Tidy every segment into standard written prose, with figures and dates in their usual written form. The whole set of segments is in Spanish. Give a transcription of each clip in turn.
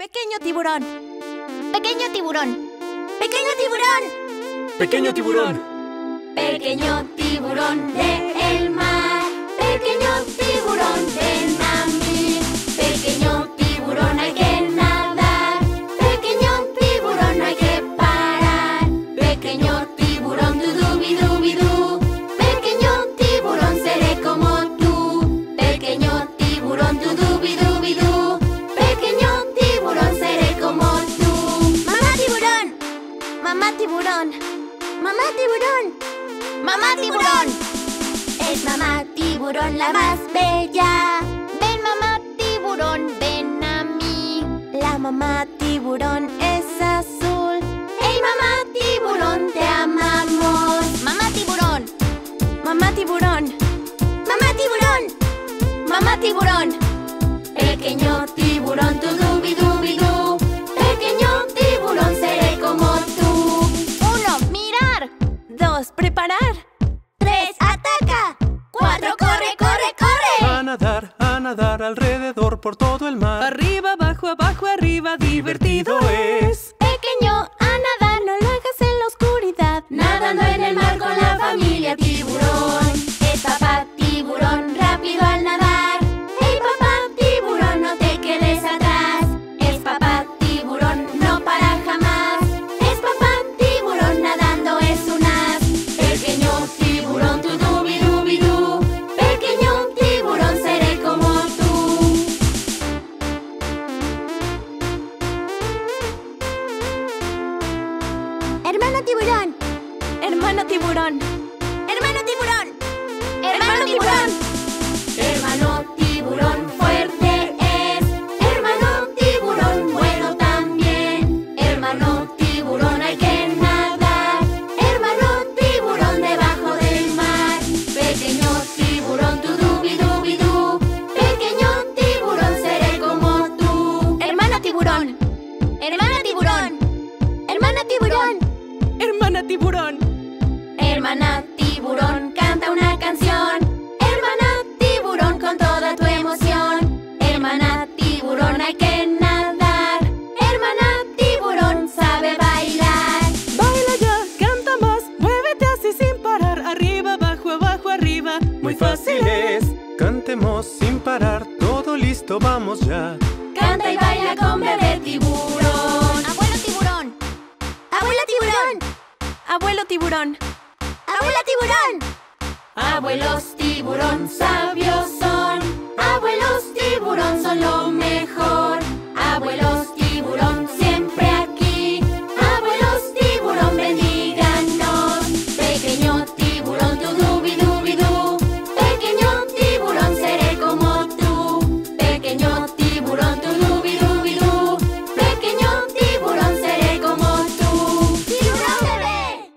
Pequeño tiburón. Pequeño tiburón. Pequeño tiburón. Pequeño tiburón. Pequeño tiburón del mar. Pequeño tiburón, ven a mí. Pequeño tiburón, hay que nadar. Pequeño tiburón, no hay que parar. Pequeño tiburón, du-du-bi-du-bi-du. Pequeño tiburón, seré como tú. Pequeño tiburón, du-du-bi-du-bi-du. Pequeño tiburón, seré como tú. Mamá tiburón. Mamá tiburón. Mamá tiburón. ¡Mamá tiburón! Es mamá tiburón la más bella. Ven, mamá tiburón, ven a mí. La mamá tiburón es azul. ¡Hey, mamá tiburón, te amamos! ¡Mamá tiburón! Mamá tiburón. ¡Mamá tiburón! ¡Mamá tiburón! Pequeño tiburón, tu dubi-dubi-du. Pequeño tiburón, seré como tú. 1, mirar. 2, preparar. 3, ataca. 4, corre, corre, corre. A nadar alrededor por todo el mar. Arriba, abajo, abajo, arriba, divertido es. Pequeño, a nadar, No lo hagas en la oscuridad. nadando en el mar con la familia tiburón. Es papá tiburón, rápido al nadar. Hey, papá tiburón, no te quedes atrás. Es papá tiburón, no para jamás. Es papá tiburón, nadando es un as. Pequeño tiburón, tu dubi-dubi-du. Pequeño tiburón, seré como tú. Hermano tiburón. Hermano tiburón. ¡Hermano tiburón! ¡Hermano tiburón! Hermano tiburón fuerte es. Hermano tiburón bueno también. Hermano tiburón hay que nadar. Hermano tiburón debajo del mar. Pequeño tiburón, tu dubi-dubi-du. Pequeño tiburón, seré como tú. Hermano tiburón. Hermana tiburón. Hermana tiburón. Hermana tiburón. Hermana tiburón, canta una canción. Hermana tiburón, con toda tu emoción. Hermana tiburón, hay que nadar. Hermana tiburón, sabe bailar. Baila ya, canta más, muévete así sin parar. Arriba, abajo, abajo, arriba. Muy fácil es. Cantemos sin parar. Todo listo, vamos ya. Canta y baila con bebé tiburón. Abuelo tiburón. Abuela tiburón. Abuelo tiburón. Abuela tiburón. Abuelos tiburón, sabios son. Abuelos tiburón son lo mejor. Abuelos tiburón, siempre aquí. Abuelos tiburón, bendíganos. Pequeño tiburón, tu dubi-dubi-du. Pequeño tiburón, seré como tú. Pequeño tiburón, tu dubi-dubi-du. Pequeño tiburón, seré como tú. ¡Tiburón bebé!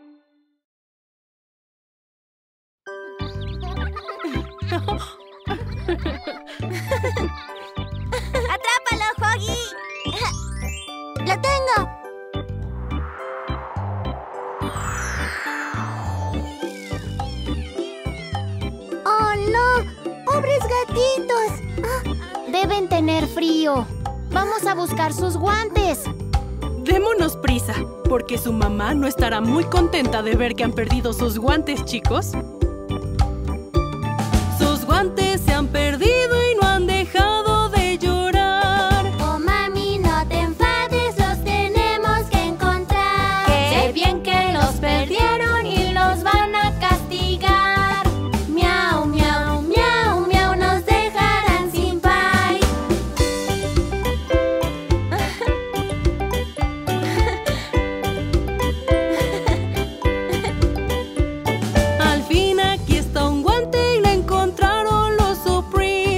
¡Atrápalo, Hoggy! ¡Lo tengo! ¡Oh, no! ¡Pobres gatitos! Deben tener frío. Vamos a buscar sus guantes. Démonos prisa, porque su mamá no estará muy contenta de ver que han perdido sus guantes, chicos. Sus guantes se han perdido y no han dejado de llorar. Oh, mami, no te enfades, los tenemos que encontrar. ¿Qué? Sé bien que los perdieron y los van a castigar. Miau, miau, miau, miau, nos dejarán sin pay. Al fin aquí está un guante y lo encontraron los Supreme.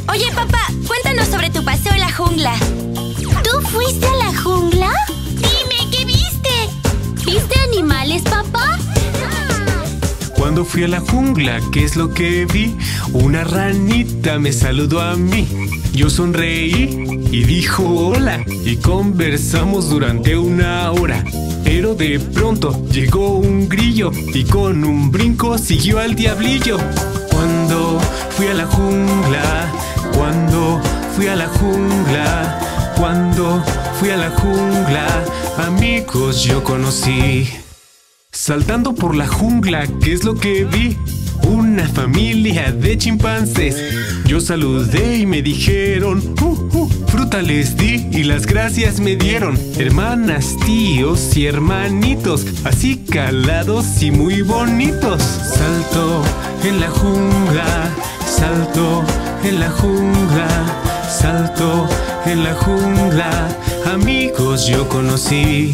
Oye, papá, cuéntanos sobre tu paseo en la jungla. ¿Tú fuiste a la jungla? Dime, ¿qué viste? ¿Viste animales, papá? Cuando fui a la jungla, ¿qué es lo que vi? Una ranita me saludó a mí. Yo sonreí y dijo hola, y conversamos durante una hora. Pero de pronto llegó un grillo y con un brinco siguió al diablillo. Cuando fui a la jungla, cuando fui a la jungla, cuando fui a la jungla, amigos yo conocí. Saltando por la jungla, ¿qué es lo que vi? Una familia de chimpancés. Yo saludé y me dijeron fruta les di y las gracias me dieron. Hermanas, tíos y hermanitos, así calados y muy bonitos. Salto en la jungla, salto en la jungla, salto en la jungla, amigos yo conocí.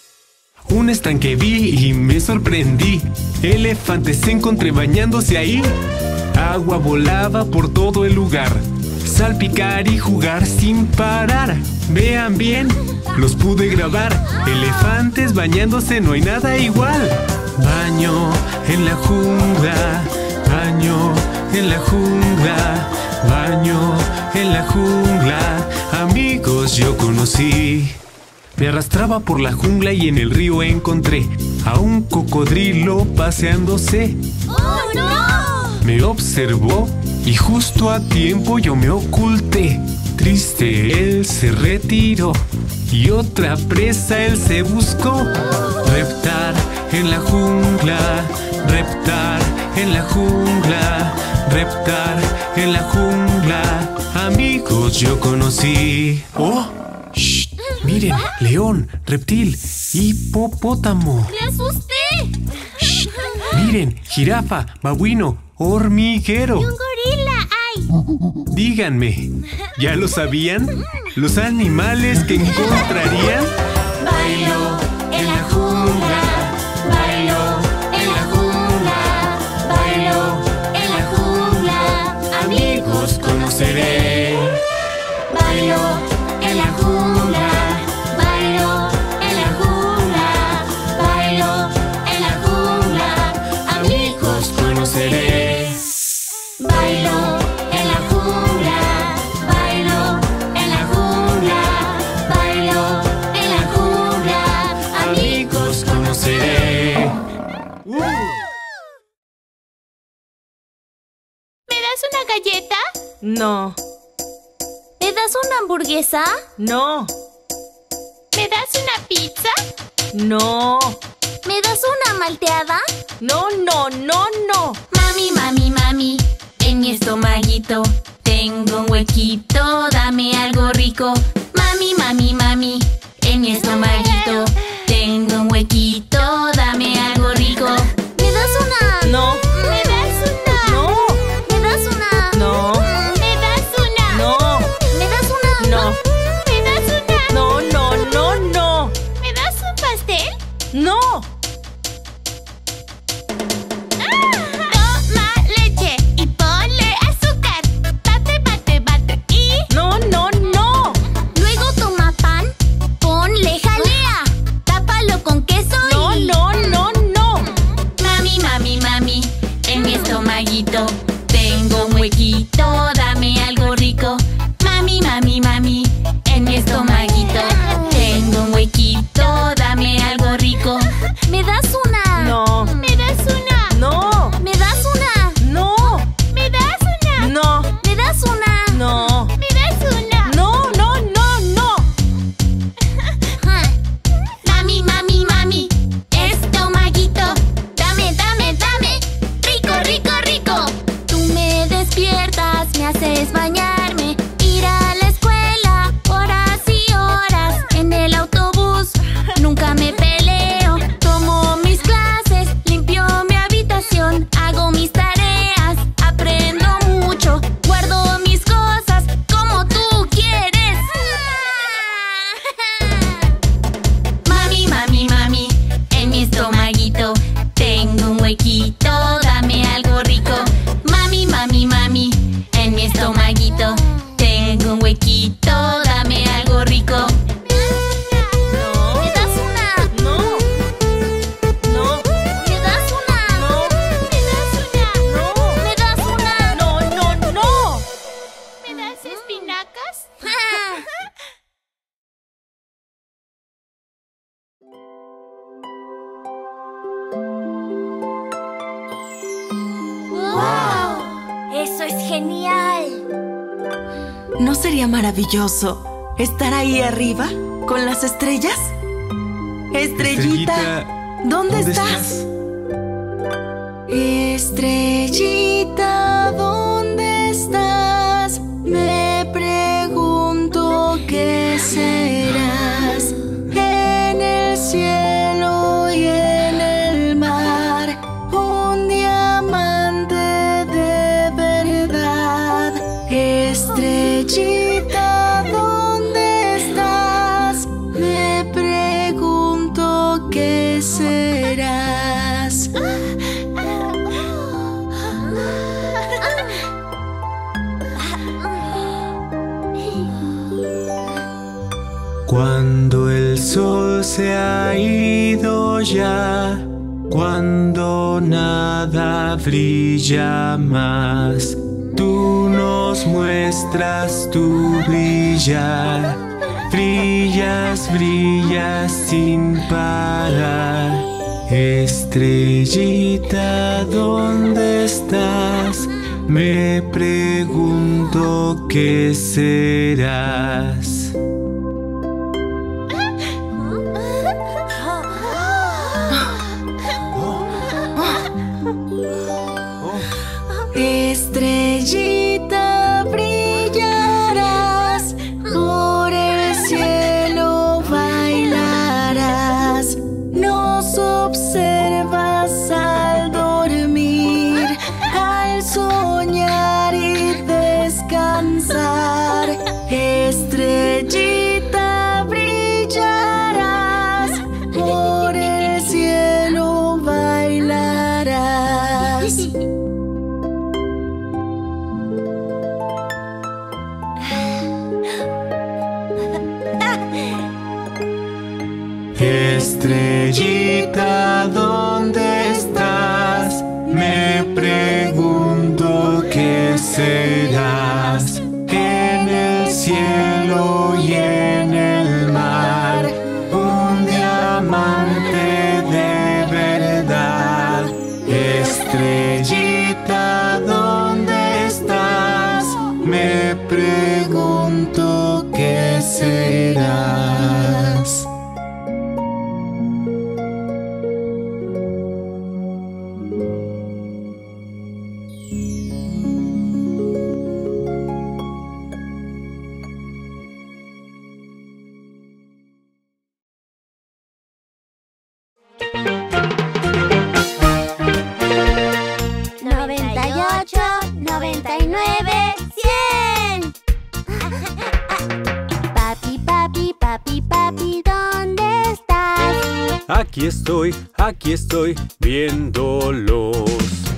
Un estanque vi y me sorprendí. Elefantes encontré bañándose ahí. Agua volaba por todo el lugar. Salpicar y jugar sin parar. Vean bien, los pude grabar. Elefantes bañándose, no hay nada igual. Baño en la jungla, baño en la jungla, baño en la jungla, amigos yo conocí. Me arrastraba por la jungla y en el río encontré a un cocodrilo paseándose. ¡Oh, no! Me observó y justo a tiempo yo me oculté. Triste él se retiró y otra presa él se buscó. Reptar en la jungla, reptar en la jungla, reptar en la jungla, amigos yo conocí. ¡Oh! ¡Shh! Miren, león, reptil, hipopótamo. ¡Me asusté! ¡Shh! Miren, jirafa, babuino, hormiguero. ¡Un gorila! ¡Ay! Díganme, ¿ya lo sabían? ¿Los animales que encontrarían? Bailo en la jungla, bailo en la jungla, bailo en la jungla, amigos conoceré. Bailo en la jungla, bailo en la jungla, bailo en la jungla, amigos conoceré. Bailo en la jungla, bailo en la jungla, bailo en la jungla, amigos conoceré. ¿Me das una galleta? No, ¿Me das una hamburguesa? no, ¿Me das una pizza? no, ¿Me das una malteada? no, no, no, no. Mami, mami, mami, en mi estomaguito tengo un huequito, dame algo rico. Mami, mami, mami, en mi estomaguito tengo un huequito, dame algo rico. ¿Me das una? No, ¿Me das una? no, ¿Me das una? no, ¿Me das una? no, ¿Me das una? no, ¿Me das una? no, no, no, no, ¿Me das un pastel? no. Toma leche y ponle azúcar. Bate, bate, bate y... No, no, no. Luego toma pan, ponle jalea, tápalo con queso No, y... no, no, no. Mami, mami, mami, en mi estomaguito tengo un huequito, dame algo rico. Mami, mami, mami, en mi estomaguito tengo un huequito, dame algo rico. ¿Me das una? No, ¿Me das una? no, ¿Me das una? no, ¿Me das una? no, ¿Me das una? no, ¿Me das una? no, no, no, no. Mami, mami, mami, estomaguito, dame, dame, dame, rico, rico, rico. Tú me despiertas, me haces bañarme, ir a la escuela, horas y horas. En el autobús nunca me peleo, tomo mis clases, limpio mi habitación, hago mis tareas, aprendo mucho, guardo mis cosas como tú quieres. Mami, mami, mami, en mi estomaguito tengo un huequito, dame algo rico. Mami, mami, mami, en mi estomaguito es genial! ¿No sería maravilloso estar ahí arriba con las estrellas? Estrellita, ¿dónde estás? Estrellita, ¿dónde estás? Me pregunto qué serás. En el cielo y en el mar, un diamante de verdad. Estrellita, ¿dónde estás? Me pregunto qué serás. Cuando el sol se ha ido ya, cuando nada brilla más, tú nos muestras tu brillar. Brillas, brillas sin parar. Estrellita, ¿dónde estás? Me pregunto qué serás. Estrellita, brillarás, por el cielo bailarás. Nos observas al dormir, al soñar y descansar. Estrellita, brillarás, por el cielo bailarás. Estrellita, ¿dónde estás? Me pregunto qué serás. En el cielo y en el mar, un diamante de verdad. Estrellita, ¿dónde estás? Me pregunto qué serás. Aquí estoy, viéndolos.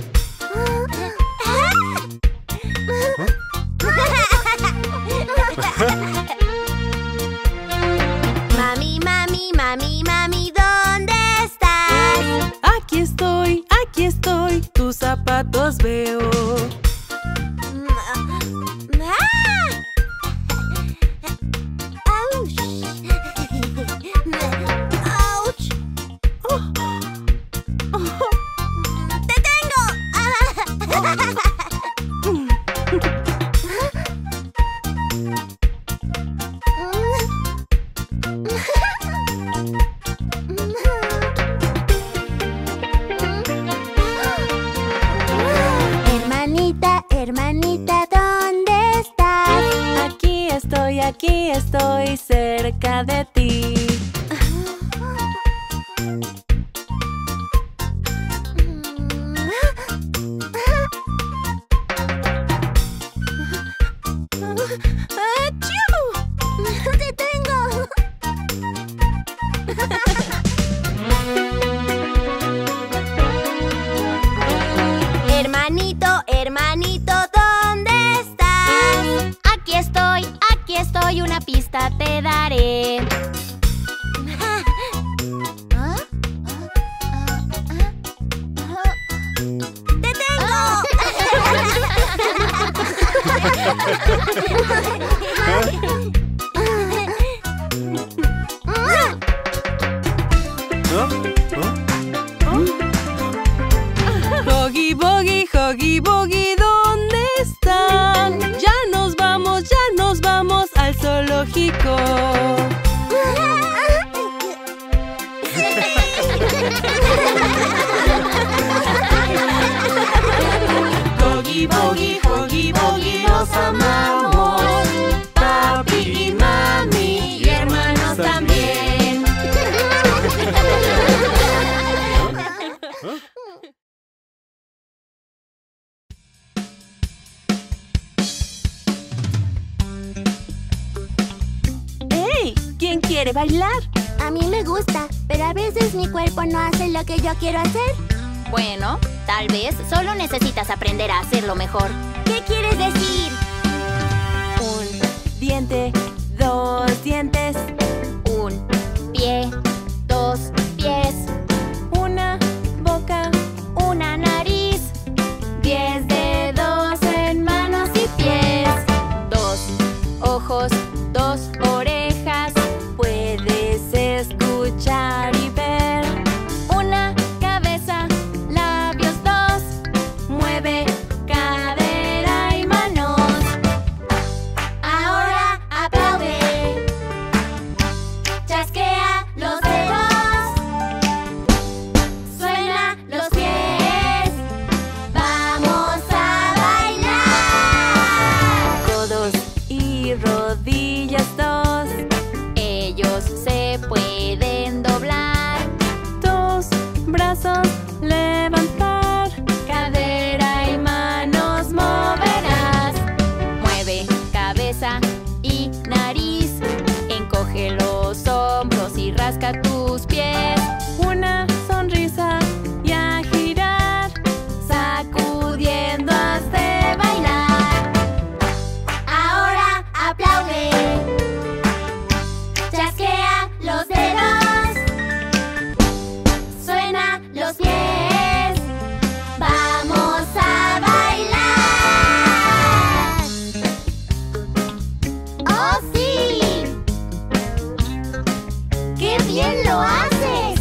Mami, mami, mami, mami, ¿dónde estás? Aquí estoy, tus zapatos veo. Hermanita, ¿dónde estás? Aquí estoy cerca de ti. ¡Te tengo! Hermanito, ¿dónde estás? Aquí estoy, una pista te daré. ¡Te tengo! Huggy Buggy, ¿dónde estás? y Boggy los amamos. Papi y mami y hermanos también. ¡Hey! ¿Quién quiere bailar? A mí me gusta, pero a veces mi cuerpo no hace lo que yo quiero hacer. Bueno, tal vez solo necesitas aprender a hacerlo mejor. ¿Qué quieres decir? Un diente, dos dientes. Un pie, dos pies, Una boca. una nariz, 10 dedos en manos y pies, 2 ojos, 2 orejas, Puedes escuchar y ver. una cabeza, labios 2, Mueve. cadera y manos. Ahora aplaude. Chasquea los dedos. Suena los pies. Vamos a bailar. Codos y rodillas dos. Ellos se pueden doblar, 2 brazos levantar. cadera y manos moverás. Mueve cabeza y nariz, encoge los hombros y rasca tus pies. Una sonrisa y a girar. Sacudiendo has de bailar. Ahora aplaude. Chasquea los dedos. Suena los pies. Vamos a bailar. ¡Oh, sí! ¡Qué bien lo haces!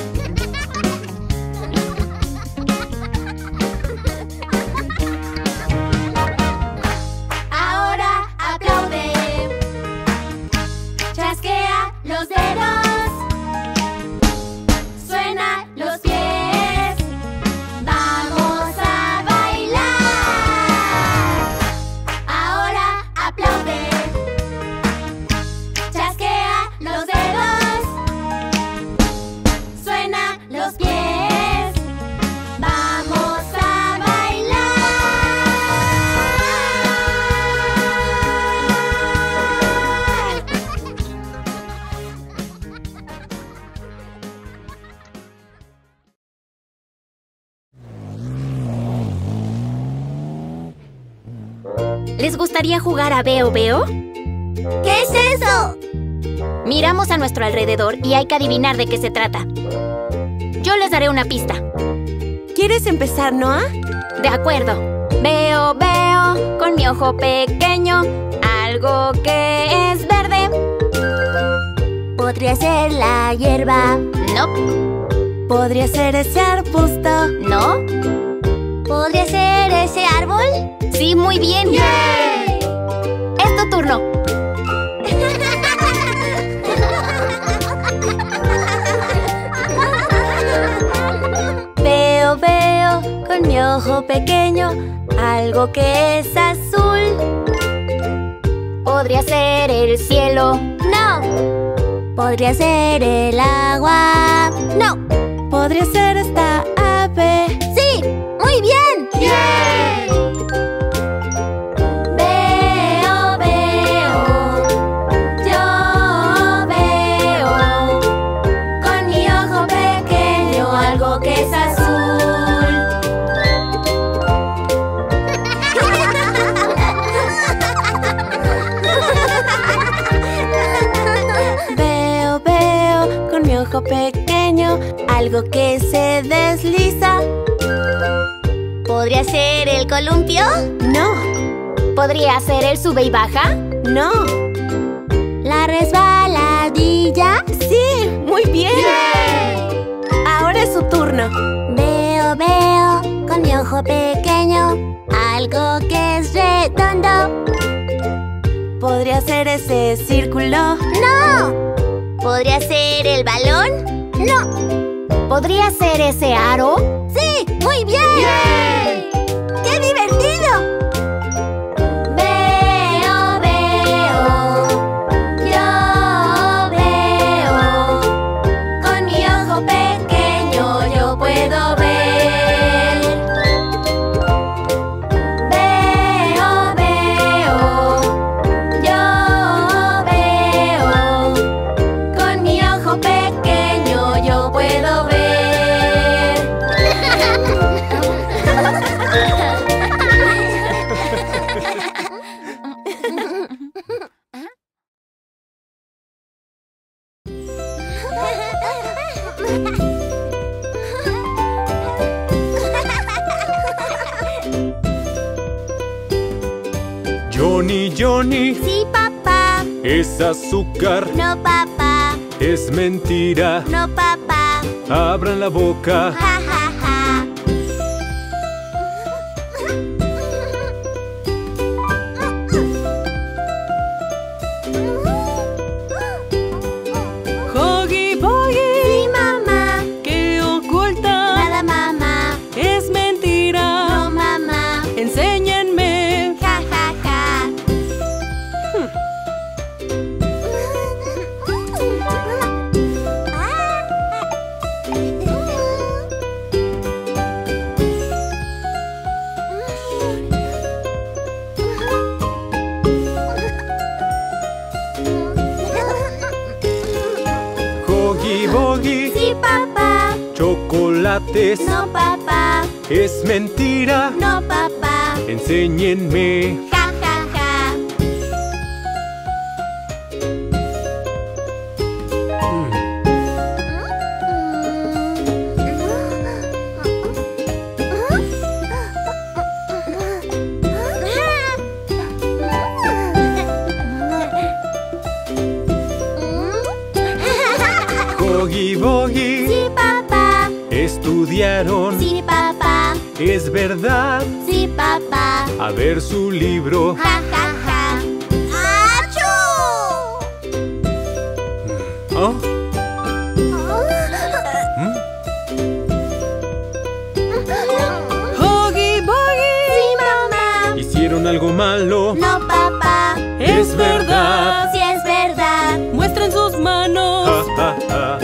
Ahora aplaude. Chasquea los dedos. Suena los pies. Vamos a bailar. Ahora aplaude. Chasquea los dedos. Suena los pies. Vamos a bailar. ¿Les gustaría jugar a Veo Veo? ¿Qué es eso? Miramos a nuestro alrededor y hay que adivinar de qué se trata. Yo les daré una pista. ¿Quieres empezar, Noah? De acuerdo. Veo, veo con mi ojo pequeño algo que es verde. Podría ser la hierba. No, ¿Podría ser ese arbusto? no. ¿Podría ser ese árbol? Sí, muy bien. ¡Yay! Es tu turno. Veo, veo con mi ojo pequeño algo que es azul. Podría ser el cielo. No. ¿Podría ser el agua? No. ¿Podría ser esta ave? ¡Sí! ¡Muy bien! ¡Yay! Veo, veo. Yo veo con mi ojo pequeño algo que es azul. Veo, veo con mi ojo pequeño algo que se desliza. ¿Podría ser el columpio? No, ¿Podría ser el sube y baja? no. ¿La resbaladilla? ¡Sí! ¡Muy bien! Ahora es su turno. Veo, veo con mi ojo pequeño algo que es redondo. ¿Podría ser ese círculo? ¡No! ¿Podría ser el balón? ¡No! ¿Podría ser ese aro? ¡Sí! ¡Muy bien! ¡Qué divertido! Johnny, Johnny, Sí, papá. es azúcar, No, papá. es mentira. No, papá. Abran la boca. Ja, ja, ja. Huggy Buggy, Sí, mamá. ¿qué oculta? Nada, mamá. Es mentira. No, mamá. Enséñenme. Ja, ja, ja. Huggy Buggy, Sí, papá. chocolates, No, papá. es mentira. No, papá. Enséñenme. Ja, ja, ja. Huggy Buggy, Sí, papá. estudiaron. Sí, papá. Es verdad. Sí, papá. A ver su libro. Ja, ja, ja. ¡Achú! ¿Oh? Huggy Buggy, Sí, mamá. ¿Hicieron algo malo? No, papá. es verdad. Sí, es verdad. Muestren sus manos. Ja, ja, ja.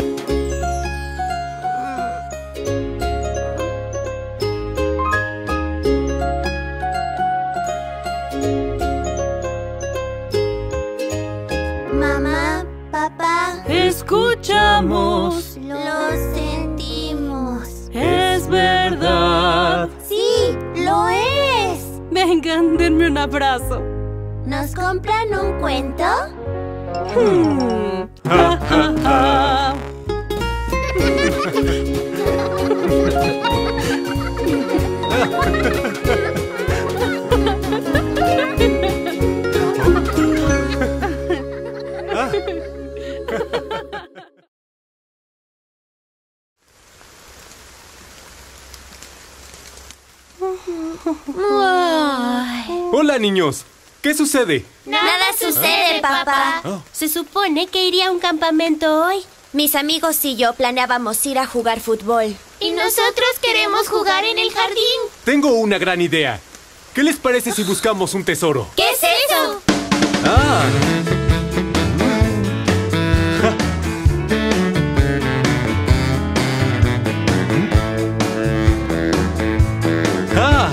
Mamá, papá, Escuchamos. lo sentimos. Es verdad. Sí, lo es. Vengan, denme un abrazo. ¿Nos compran un cuento? Ja, ja, ja. Hola, niños. ¿Qué sucede? Nada sucede, papá. Se supone que iría a un campamento hoy. Mis amigos y yo planeábamos ir a jugar fútbol. Y nosotros queremos jugar en el jardín. Tengo una gran idea. ¿Qué les parece si buscamos un tesoro? ¿Qué es eso? ¡Ah! ¡Ah!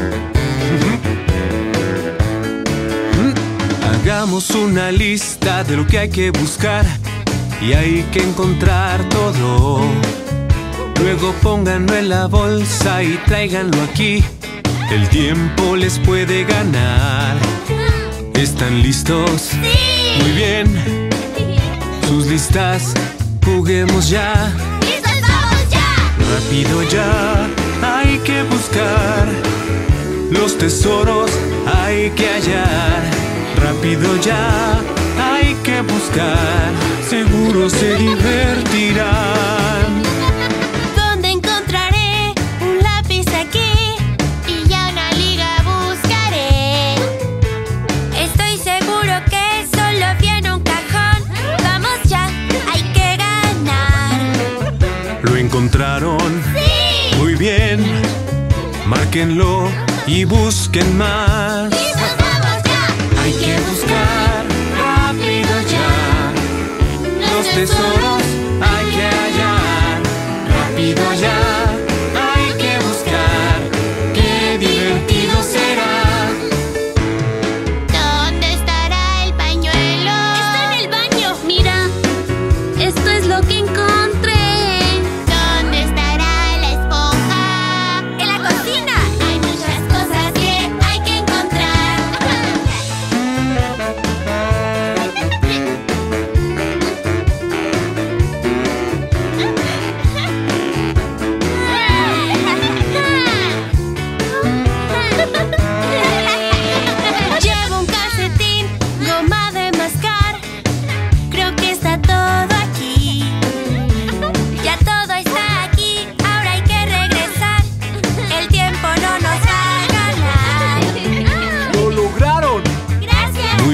Hagamos una lista de lo que hay que buscar y hay que encontrar todo. Luego pónganlo en la bolsa y tráiganlo aquí. El tiempo les puede ganar. ¿Están listos? ¡Sí! Muy bien. Sus listas, juguemos ya. ¡Listos, vamos ya! Rápido ya, hay que buscar. Los tesoros hay que hallar. Rápido ya, hay que buscar. Seguro se divertirán. ¿Dónde encontraré un lápiz aquí? Y ya una liga buscaré. Estoy seguro que solo viene un cajón. Vamos ya, hay que ganar. ¿Lo encontraron? ¡Sí! Muy bien. Márquenlo y busquen más. ¡Listos, vamos ya! Hay que buscar rápido ya. Los tesoros hay que hallar. Rápido ya, hay que buscar. Qué divertido será. ¿Dónde estará el pañuelo? Está en el baño. Mira, esto es lo que encontré. ¿Dónde estará la esponja? En la cocina. Hay muchas cosas que hay que encontrar.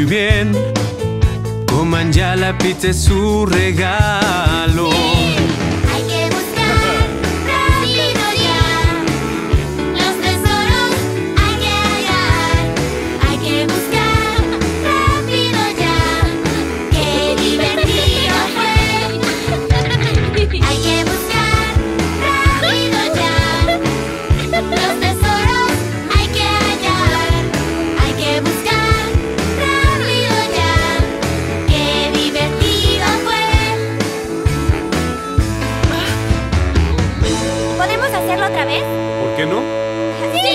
bien. Coman ya, la pizza es su regalo. Hay que buscar rápido ya. Los tesoros hay que hallar. Hay que buscar rápido ya. ¡Qué divertido fue! Hay que buscar rápido ya. Los tesoros hay que hallar. Hay que buscar rápido ya. ¡Qué divertido fue! ¿Podemos hacerlo otra vez? ¿Por qué no? ¡Sí!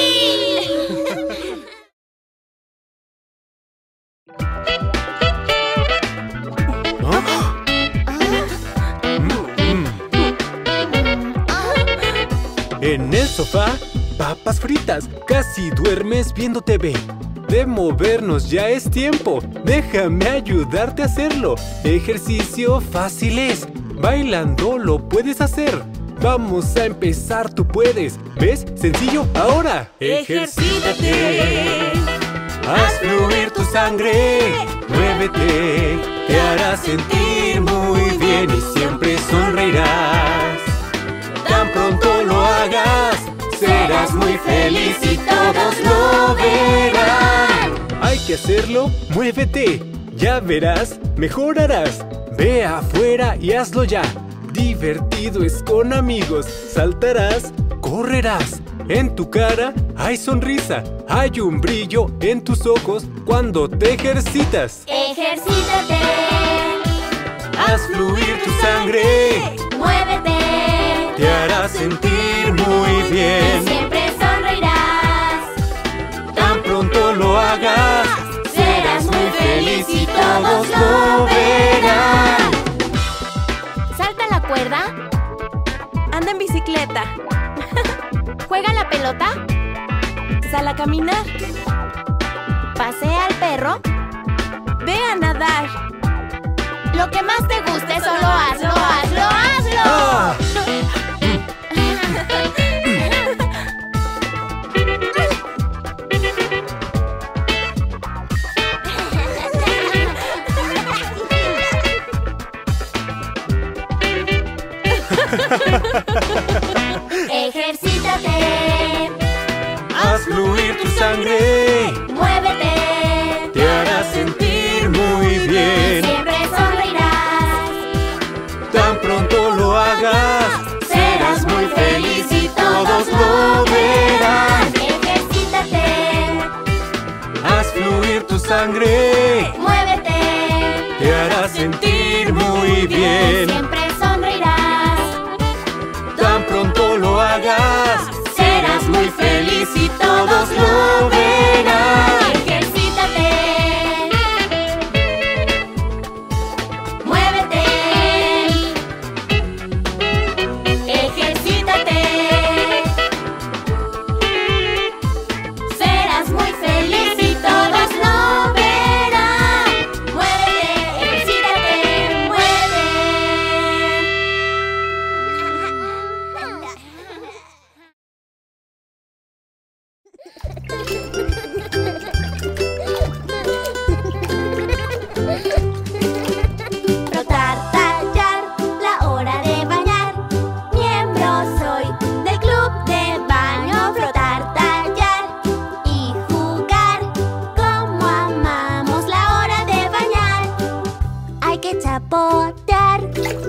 En el sofá, papas fritas. Casi duermes viendo TV. De movernos ya es tiempo. Déjame ayudarte a hacerlo. Ejercicio fácil es. Bailando lo puedes hacer. Vamos a empezar, tú puedes. ¿Ves? Sencillo ahora. Ejercítate. Haz fluir tu sangre. Muévete. Te hará sentir muy bien y siempre sonreirás. Tan pronto lo hagas, serás muy feliz y todos lo verán. Hay que hacerlo, muévete. Ya verás, mejorarás. Ve afuera y hazlo ya. Divertido es con amigos. Saltarás, correrás. En tu cara hay sonrisa. Hay un brillo en tus ojos cuando te ejercitas. Ejercítate. Haz fluir tu sangre. Muévete. Te hará sentir muy bien. Siempre sonreirás. Tan pronto lo hagas, Serás muy feliz y todos lo verán. Salta la cuerda. Anda en bicicleta. Juega la pelota. Sal a caminar. Pasea al perro. Ve a nadar. Lo que más te guste, solo hazlo, hazlo, hazlo. ¡Ah! Ejercítate. Haz fluir tu sangre. Muévete. Te hará sentir muy bien. Siempre sonreirás. Tan pronto lo hagas, serás muy feliz y todos lo verán. Ejercítate. Haz fluir tu sangre. Muévete. Te hará sentir muy bien. Siempre sonreirás. Tan pronto lo hagas, serás muy feliz y todos lo verán. Ejercítate. Muévete. Ejercítate. Serás muy feliz y todos lo verán. Muévete, ejercítate, muévete. Frotar, tallar, la hora de bañar. Miembro soy del club de baño. Frotar, tallar y jugar. Como amamos la hora de bañar. Hay que chapotear.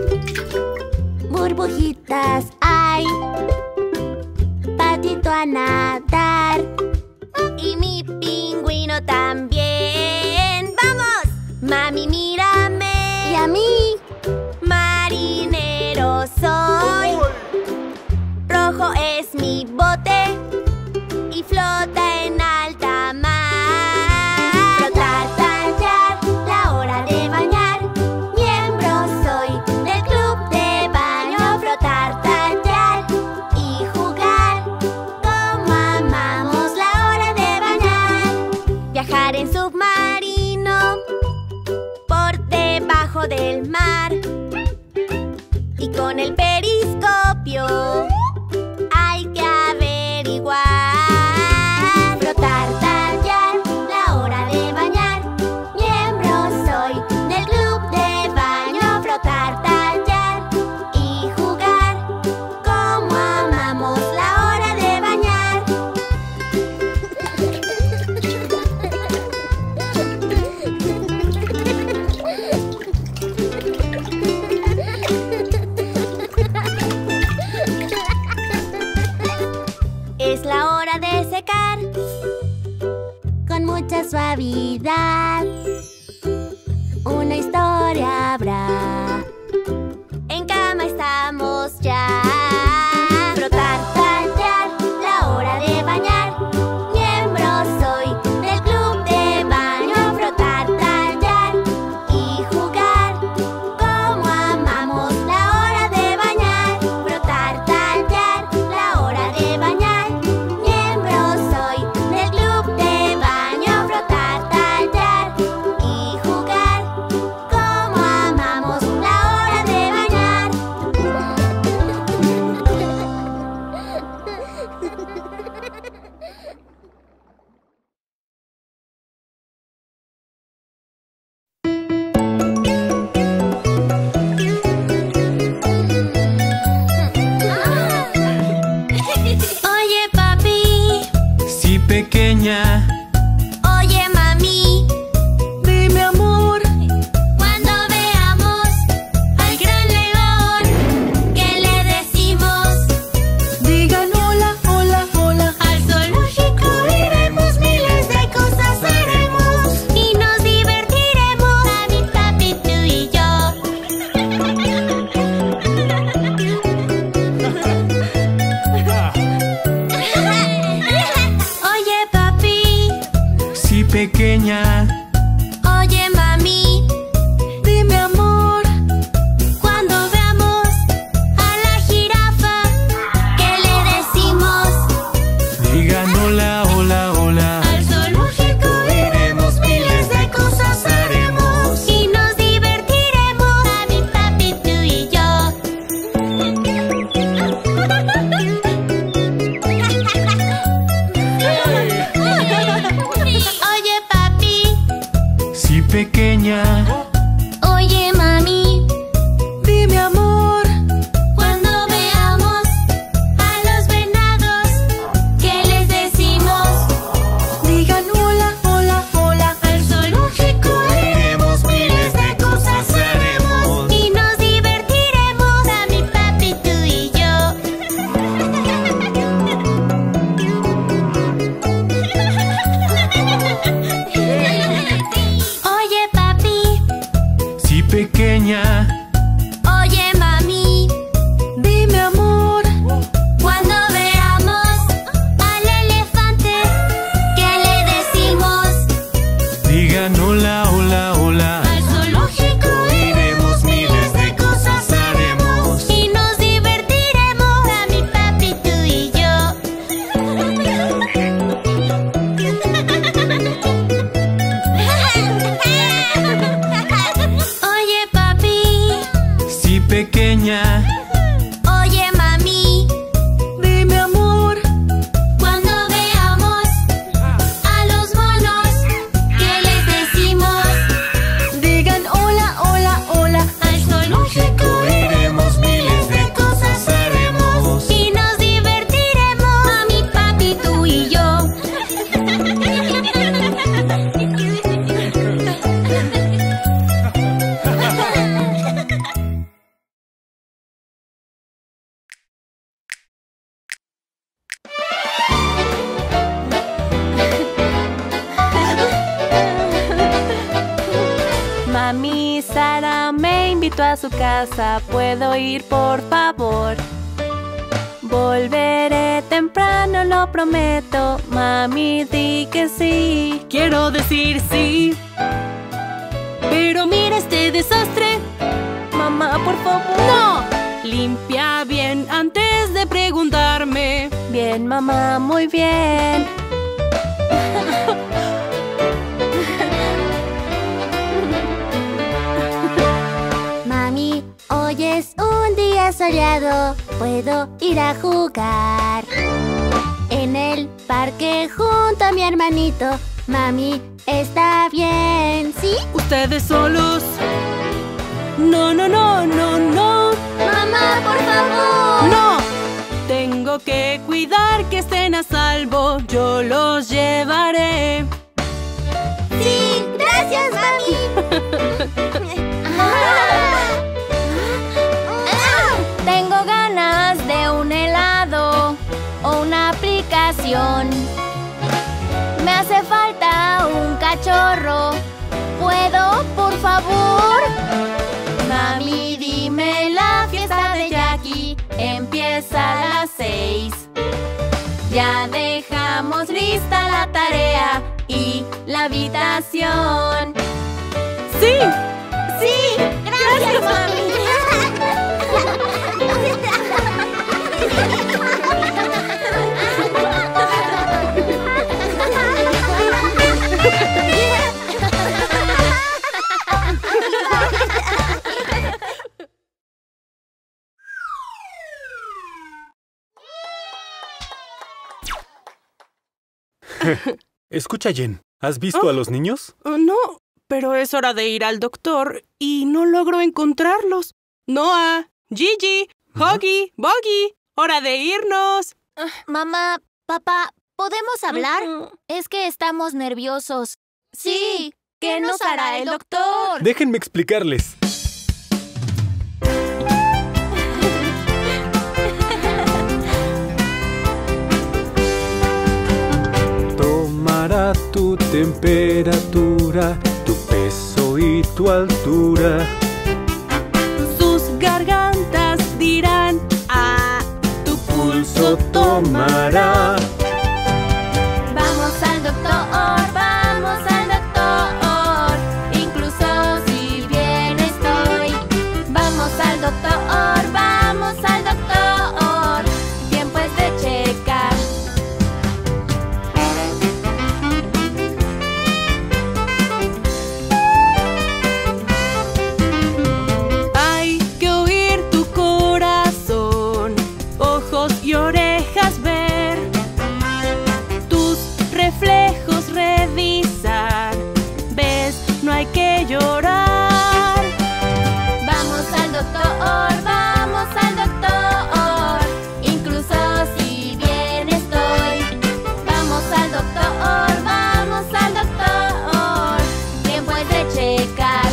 Burbujitas hay. Patito a nadar. Y mi pingüino también. ¡Vamos! Mami, mírame. Y a mí. Marinero soy. Rojo es mi bote. Y flota en alta mar. Flotar, tallar, la hora de bañar. Miembro soy del club de baño. Frotar, tallar y jugar. Como amamos la hora de bañar. Viajar en submarino por debajo del mar. Y con el periscopio hay que averiguar. Flotar, tallar, la hora de bañar. con mucha suavidad. Una historia habrá. En cama estamos ya. Frotar, tallar, la hora de bañar. Miembro soy del club de baño. Frotar, tallar y jugar. Como amamos la hora de bañar. Frotar, tallar, la hora de bañar. Miembro soy del club de baño. Frotar, tallar y jugar. Como amamos la hora de bañar. Oye, papi. Sí, pequeña. Oye, mami. Dime, amor. Cuando veamos al gran león, ¿qué le decimos? Digan hola, hola, hola. Al zoológico iremos, miles de cosas haremos y nos divertiremos, mami, papi, tú y yo. Oye, papi. Sí, pequeña. Oye, mami. Dime, amor. Cuando veamos a la jirafa, ¿qué le decimos? Digan hola, hola, hola. Al zoológico iremos, miles de cosas haremos y nos divertiremos, mami, papi, tú y yo. Oye, papi. Sí, pequeña. Oye, mami. Dime, amor. Cuando veamos a los venados, ¿qué les decimos? Digan hola, hola, hola. Al zoológico Iremos, miles de cosas haremos. y nos divertiremos, mami, papi, tú y yo. Oye, papi. Sí, pequeña. Oye, mami. Dime, amor. Cuando veamos al elefante, ¿qué le decimos? Digan hola, hola, hola. Al zoológico Iremos, miles de cosas haremos. y nos divertiremos, mami, papi, tú y yo. Oye, papi. Sí, pequeña. Oye, mami. Dime, amor. Cuando veamos a los monos, ¿qué les decimos? Digan hola, hola, hola. Al zoológico Iremos, miles de cosas haremos. y nos divertiremos, mami, papi, tú y yo. Mami Sara me invitó a su casa. ¿Puedo ir, por favor? Volveré temprano, lo prometo. Mami, di que sí. Quiero decir sí, pero mira este desastre. Mamá, por favor. ¡No! Limpia bien antes de preguntarme. Bien, mamá, muy bien. Mami, hoy es un día soleado. Puedo ir a jugar en el parque junto a mi hermanito. Mami, ¿está bien? ¿Sí? ¿Ustedes solos? No, no, no, no, no. Mamá, por favor. ¡No! Tengo que cuidar que estén a salvo. Yo los llevaré. Sí, gracias, mami. Tengo ganas de un helado o una aplicación. Me hace falta cachorro. ¿Puedo, por favor? Mami, dime, la fiesta de Jackie empieza a las 6. Ya dejamos lista la tarea y la habitación. ¡Sí! ¡Sí! ¡Gracias, mami! Escucha, Jen, ¿has visto a los niños? No, pero es hora de ir al doctor y no logro encontrarlos. Noah, Gigi, Huggy, Buggy, ¡hora de irnos! Mamá, papá, ¿podemos hablar? Es que estamos nerviosos. Sí, ¿qué nos hará el doctor? Déjenme explicarles. Tomará tu temperatura, tu peso y tu altura. Sus gargantas dirán, ah, tu pulso tomará. Vamos al doctor, vamos al doctor. Incluso si bien estoy. Vamos al doctor, vamos al doctor. Tiempo es de checar. Hay que oír tu corazón, ojos y orejas ver, tus reflejos revisar. ¿Ves? No hay que llorar. Vamos al doctor, vamos al doctor. Incluso si bien estoy. Vamos al doctor, vamos al doctor. Tiempo es de checar.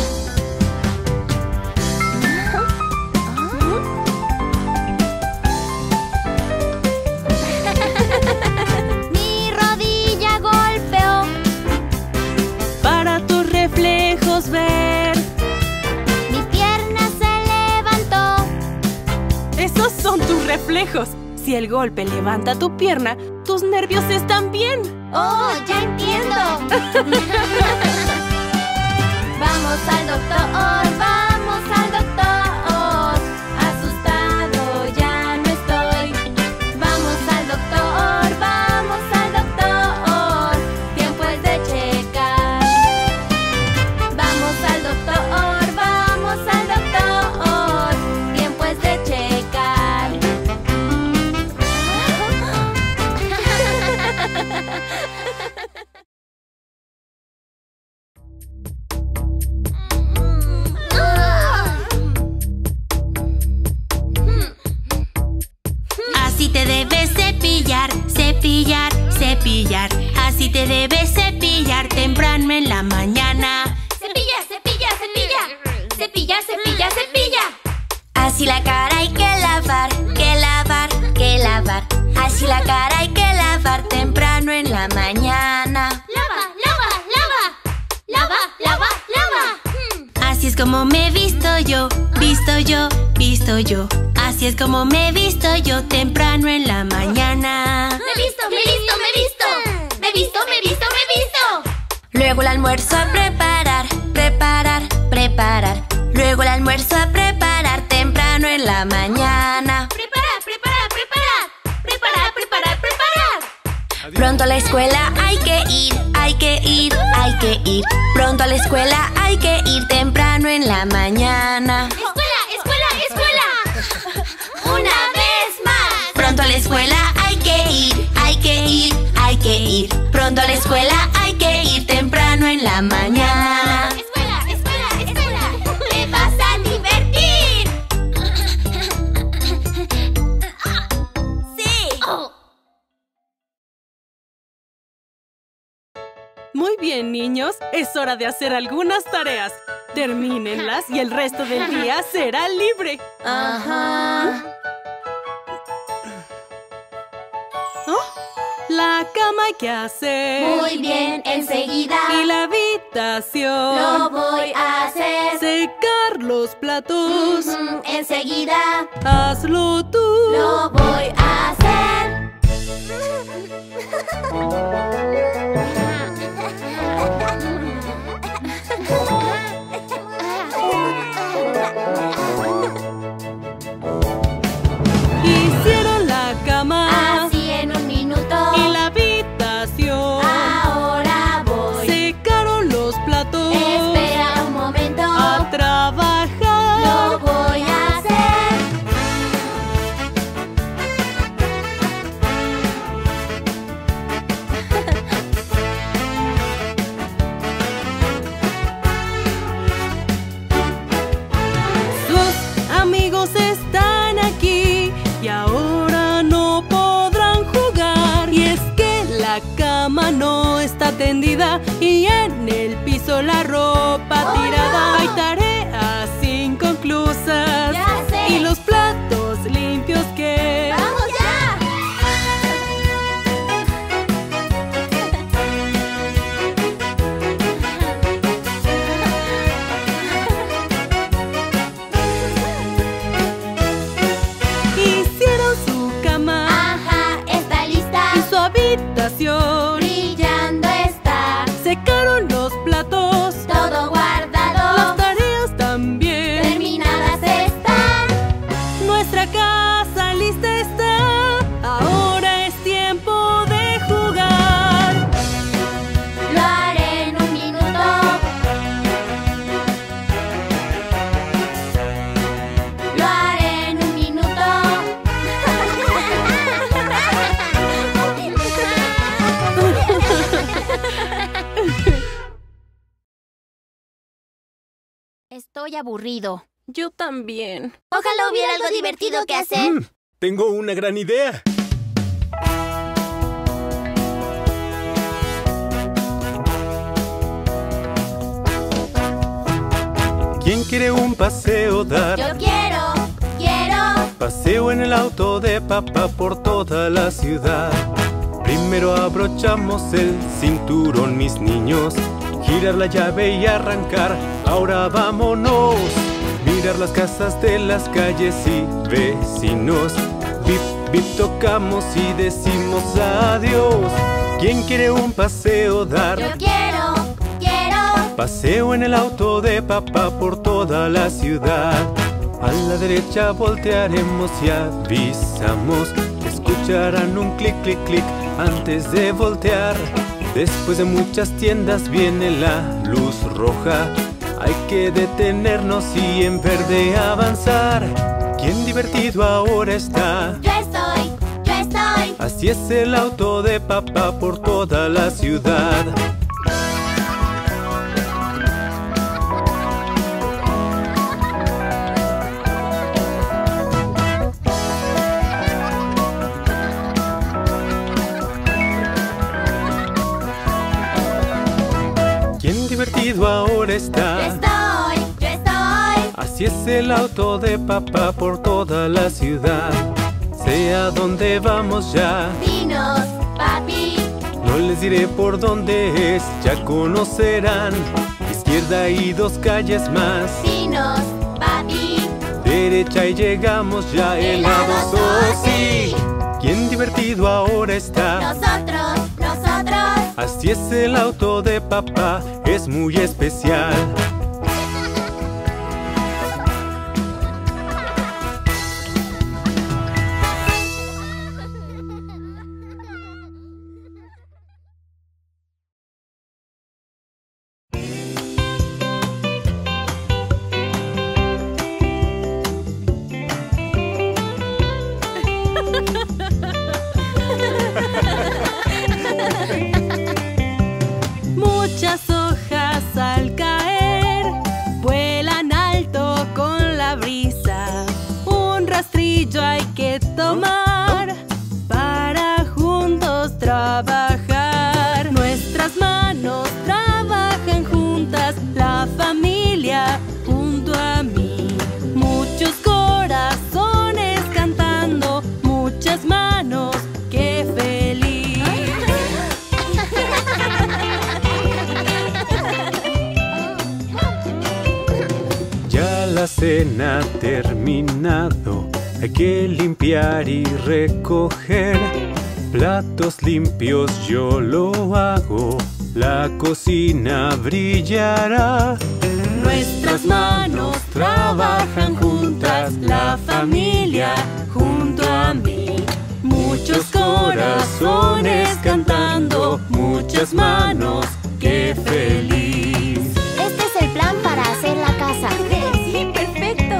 Mi rodilla golpeó. Para tus reflejos ver. Mi pierna se levantó. Esos son tus reflejos. Si el golpe levanta tu pierna, tus nervios están bien. ¡Oh, ya entiendo! Vamos al doctor, vamos al doctor. Asustado ya no estoy. Vamos al doctor, vamos al doctor. Tiempo es de checar. Vamos al doctor, vamos al doctor. Tiempo es de checar. Así te debes cepillar, cepillar, cepillar. Así te debes cepillar temprano en la mañana. Cepilla, cepilla, cepilla. Cepilla, cepilla, cepilla. Así la cara hay que lavar, que lavar, que lavar. Así la cara hay que lavar temprano en la mañana. Lava, lava, lava. Lava, lava, lava. Así es como me he visto yo, visto yo, visto yo. Así es como me he visto yo temprano en la mañana. Me he visto, me he visto, me he visto. Me he visto, me he visto, me he visto. Luego el almuerzo a preparar, preparar, preparar. Luego el almuerzo a preparar temprano en la mañana. Preparar, preparar, preparar. Preparar, preparar, preparar. Pronto a la escuela hay que ir, hay que ir, hay que ir. Pronto a la escuela hay que ir temprano en la mañana. Escuela, escuela, escuela. Una vez más. Pronto a la escuela hay que ir, hay que ir, hay que ir. Pronto a la escuela hay que ir temprano en la mañana. Escuela, escuela, escuela. Te vas a divertir. Sí. Muy bien, niños. Es hora de hacer algunas tareas. Termínenlas y el resto del día será libre. Ajá. Oh, la cama hay que hacer. Muy bien, enseguida. Y la vida habitación. Lo voy a hacer. Secar los platos. Enseguida. Hazlo tú. Lo voy a hacer. Hicieron la cama. Así en un minuto. Y la habitación. Ahora voy. Secaron los platos. Espera un momento. A trabajar. Lo voy a hacer. Sus amigos están aquí y ahora no podrán jugar. Y es que la cama no está tendida y en el piso la ropa tirada. Hay tareas inconclusas. Ya sé. Y los platos limpios que... ¡Vamos ya! Hicieron su cama Ajá, está lista. y su habitación. Brillando está. Secaron los platos. Todo guardado. Las tareas también. Terminadas están. Nuestra casa lista está. Ahora es tiempo de jugar. Lo haré en un minuto. Lo haré en un minuto. Estoy aburrido. Yo también. Ojalá hubiera algo divertido que hacer. Tengo una gran idea. ¿Quién quiere un paseo dar? Yo quiero. Paseo en el auto de papá por toda la ciudad. Primero abrochamos el cinturón, mis niños. Girar la llave y arrancar. Ahora vámonos. Mirar las casas de las calles y vecinos. Bip, bip, tocamos y decimos adiós. ¿Quién quiere un paseo dar? Yo quiero. Paseo en el auto de papá por toda la ciudad. A la derecha voltearemos y avisamos. Escucharán un clic, clic, clic antes de voltear. Después de muchas tiendas viene la luz roja. Hay que detenernos y en verde avanzar. ¿Quién divertido ahora está? Yo estoy. Así es el auto de papá por toda la ciudad. ¿Quién divertido ahora está? Yo estoy. Así es el auto de papá por toda la ciudad. Sea donde vamos ya. Dinos, papi. No les diré por dónde es, ya conocerán. Izquierda y 2 calles más. Dinos, papi. Derecha y llegamos ya. Helados, oh sí. ¿Quién divertido ahora está? Nosotros. Así es el auto de papá, es muy especial. Muchas hojas al caer vuelan alto con la brisa. Un rastrillo hay que tomar para juntos trabajar. Nuestras manos trabajan juntas, la familia junto a mí. Muchos corazones cantando, muchas manos, qué feliz. la cena terminado, hay que limpiar y recoger. Platos limpios yo lo hago, la cocina brillará. Nuestras manos trabajan juntas, la familia junto a mí. Muchos corazones cantando, muchas manos, qué feliz. Este es el plan para hacer la casa. Sí, perfecto.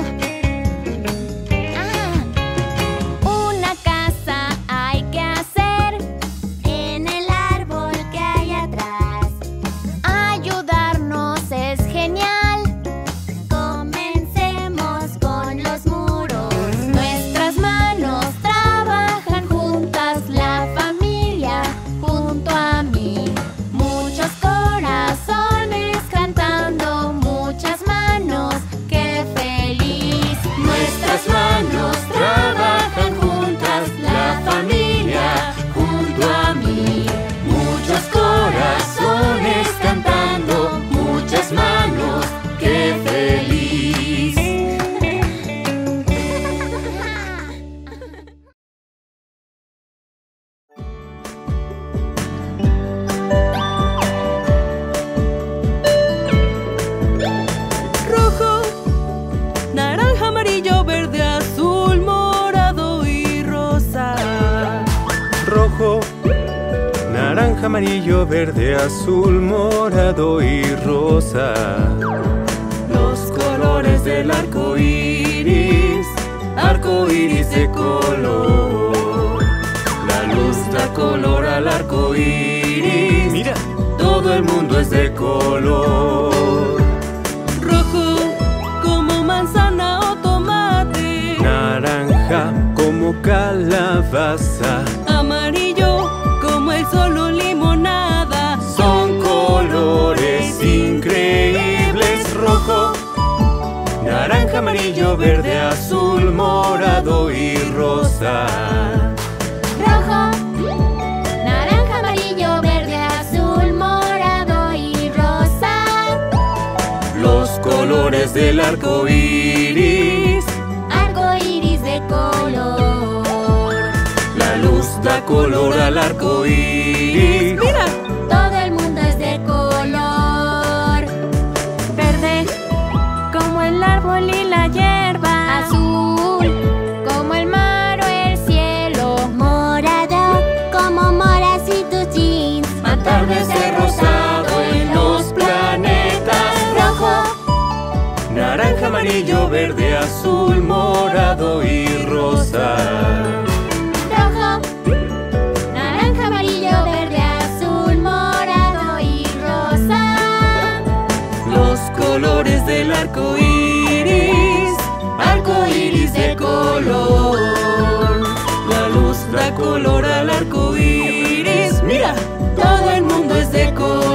Una casa hay que hacer En el árbol que hay atrás, ayudarnos es genial. comencemos con los muros. Nuestras manos trabajan juntas, la familia junto a mí. Muchos corazones cantando, muchas manos, qué feliz. Nuestras manos trabajan juntas, la familia junto a mí. Muchos corazones cantando, muchas manos, qué feliz. Rojo, naranja, amarillo, verde, azul, morado y rosa. Rojo, naranja, amarillo, verde, azul, morado y rosa. Los colores del arco iris de color. La luz da color al arco iris. Mira, Todo el mundo es de color. Rojo como manzana o tomate. naranja como calabaza. Amarillo como el sol o limonada. Son colores increíbles. Rojo, naranja, amarillo, verde, azul, morado y rosa. Rojo, naranja, amarillo, verde, azul, morado y rosa. Los colores del arco iris. De color. La luz da color al arco iris. ¡Mira! Todo el mundo es de color. Verde, como el árbol y la hierba. Azul, como el mar o el cielo. morado, como moras y tus jeans. Atardecer rosado en los planetas. Rojo, Naranja, amarillo, verde, azul, morado y rosa. rojo, naranja, amarillo, verde, azul, morado y rosa. Los colores del arco iris de color. La luz da color al arco iris. ¡Mira! Todo el mundo es de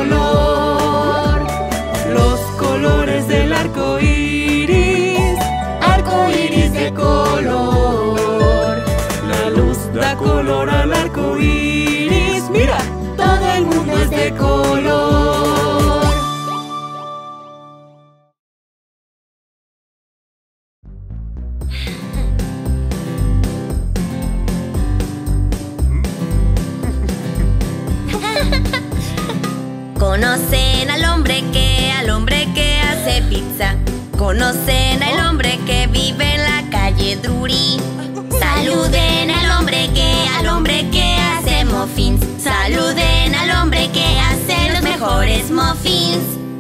color. Los colores del arco iris de color. La luz da color al arco iris. ¡Mira! Todo el mundo es de color. Conocen al hombre que hace pizza. Conocen al hombre que vive en la calle Drury. Saluden al hombre que hace muffins. Saluden al hombre que hace los mejores muffins.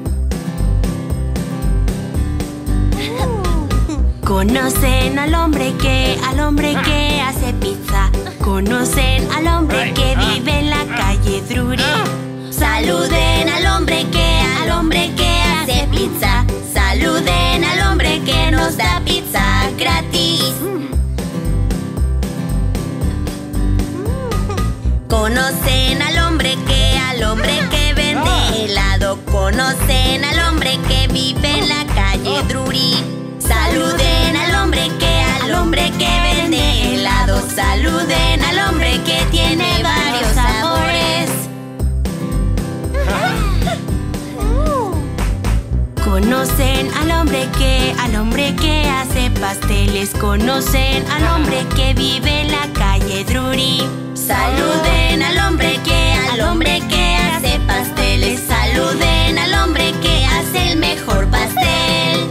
Conocen al hombre que hace pizza. Conocen al hombre que vive en la calle Drury. Saluden al hombre que hace pizza. Saluden al hombre que nos da pizza gratis. Conocen al hombre que vende helado. Conocen al hombre que vive en la calle Drury. Saluden al hombre que vende helado. Saluden al hombre que tiene varios sabores. Conocen al hombre que hace pasteles. Conocen al hombre que vive en la calle Drury. Saluden al hombre que hace pasteles. Saluden al hombre que hace el mejor pastel.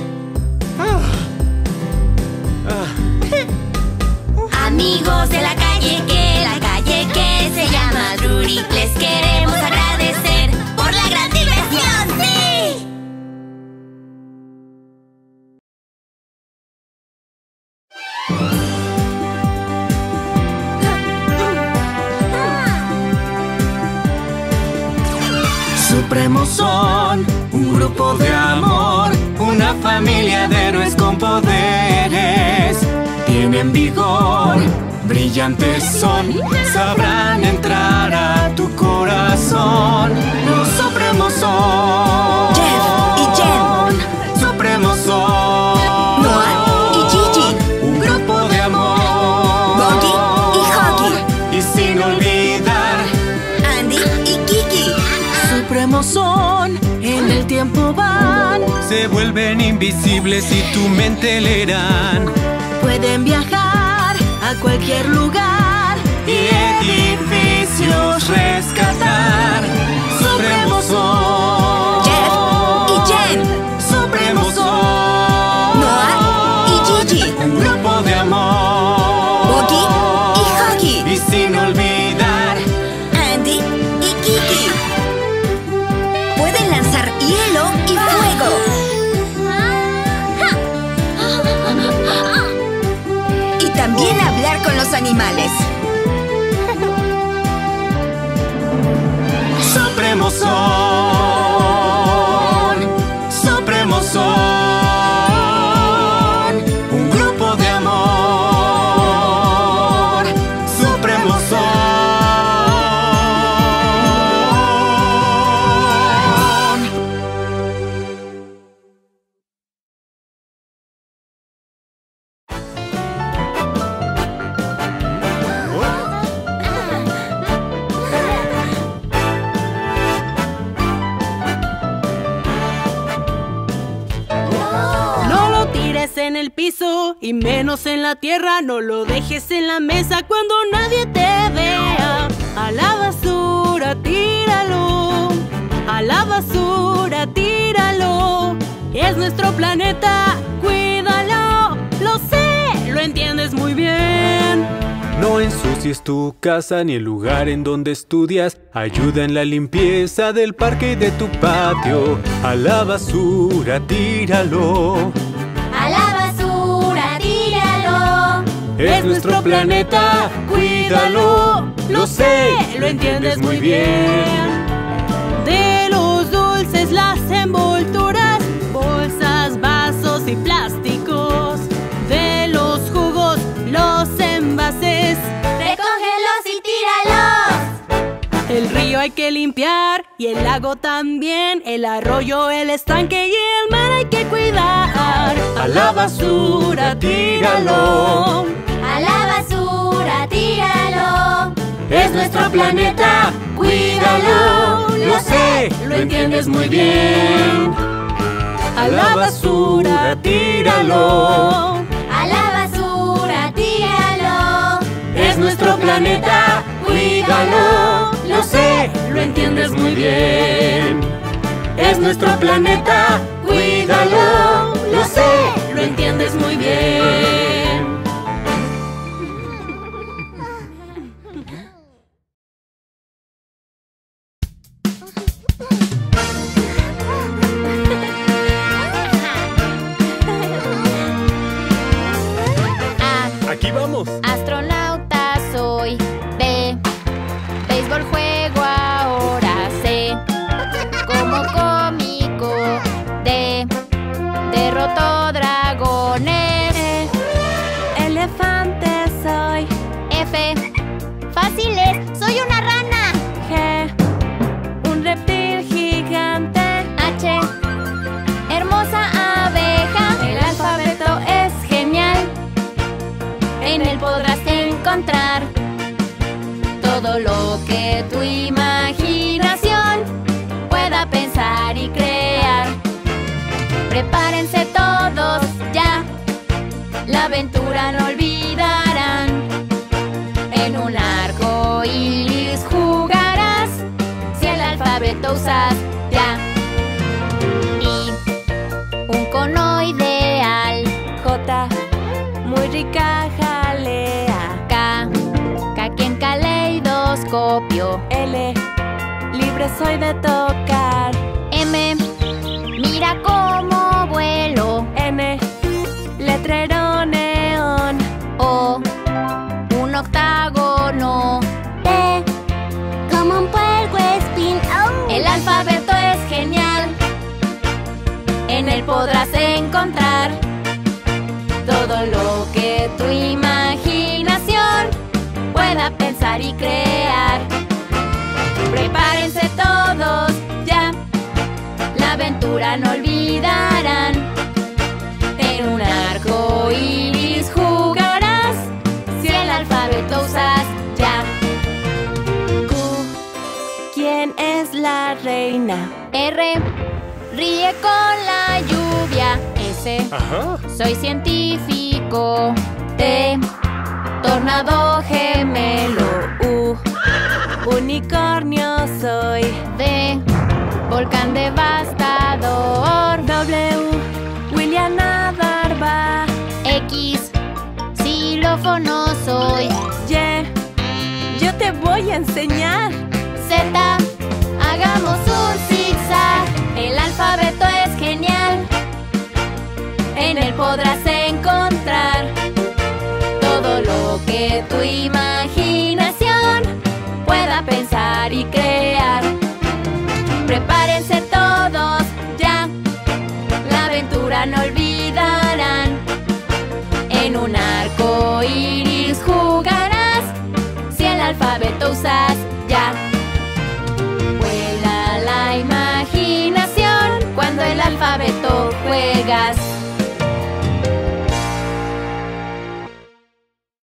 Amigos de la calle que se llama Drury, les queremos agradecer por la gran diversión, ¡sí! Supremos son un grupo de amor, una familia de héroes con poderes. Tienen vigor, brillantes son, sabrán entrar a tu corazón. Los Supremos son Jeff y Jen, Supremos son Noah y Gigi, un grupo de amor, Boggy y Huggy, y sin olvidar Andy y Kiki. Supremos son, en el tiempo van. se vuelven invisibles y tu mente leerán. Pueden viajar a cualquier lugar Y edificios rescatar. Supremos son Jeff y Jen, Supremos son Noah y Gigi, un grupo de amor, Boggy y Huggy, y sin olvidar Andy y Kiki. Pueden lanzar hielo y fuego. Y también hablar con los animales. Supremos son Supremos son un grupo de amor. Supremos son No lo tires en el piso y menos en la tierra. No lo dejes en la mesa cuando nadie te vea. A la basura tíralo, a la basura tíralo. Es nuestro planeta, cuídalo. Lo sé, lo entiendes muy bien. No ensucies tu casa ni el lugar en donde estudias. Ayuda en la limpieza del parque y de tu patio. A la basura tíralo. A la basura tíralo. Es nuestro planeta, cuídalo. Lo sé, lo entiendes muy bien. De los dulces las envolturas, bolsas, vasos y plásticos. De los jugos, los envases. Recógelos y tíralos. El río hay que limpiar y el lago también. El arroyo, el estanque y el mar hay que cuidar. A la basura tíralo. A la basura tíralo. Es nuestro planeta, cuídalo. Lo sé, lo entiendes muy bien. A la basura tíralo. A la basura tíralo. Es nuestro planeta, cuídalo. Lo sé, lo entiendes muy bien. Es nuestro planeta, cuídalo. Lo sé, lo entiendes muy bien. Aquí vamos. Astronauta soy. B. Béisbol juego ahora. C. Como cómico. D. Derroto dragones. rica jalea. K aquí en caleidoscopio. L, libre soy de tocar. M, mira cómo vuelo. N, letrero neón. O, un octágono. P, como un puercoespín. ¡Oh! El alfabeto es genial. En él podrás encontrar todo lo que tu imaginación pueda pensar y crear. Prepárense todos ya, la aventura no olvidarán. En un arco iris jugarás, si el alfabeto usas ya. Q, ¿quién es la reina? R, ríe con la lluvia. S, soy científico. T, tornado gemelo. U, unicornio soy. V, volcán devastador. W, William Nadar va. X, xilófono soy. Y, yo te voy a enseñar. Z, hagamos un zigzag. El alfabeto es genial. En él podrás encontrar todo lo que tu imaginación pueda pensar y crear. Prepárense todos ya, la aventura no olvidarán. En un arco iris jugarás, si el alfabeto usas